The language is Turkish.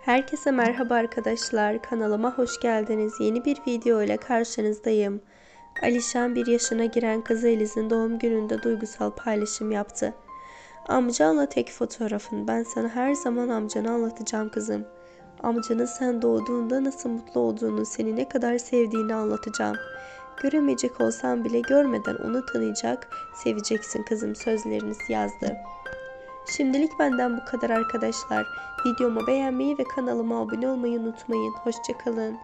Herkese merhaba arkadaşlar. Kanalıma hoş geldiniz. Yeni bir video ile karşınızdayım. Alişan 1 yaşına giren kızı Eliz'in doğum gününde duygusal paylaşım yaptı. Amcanla tek fotoğrafın. Ben sana her zaman amcanı anlatacağım kızım. Amcanın sen doğduğunda nasıl mutlu olduğunu, seni ne kadar sevdiğini anlatacağım. Göremeyecek olsan bile görmeden onu tanıyacak, seveceksin kızım sözleriniz yazdı. Şimdilik benden bu kadar arkadaşlar. Videomu beğenmeyi ve kanalıma abone olmayı unutmayın. Hoşça kalın.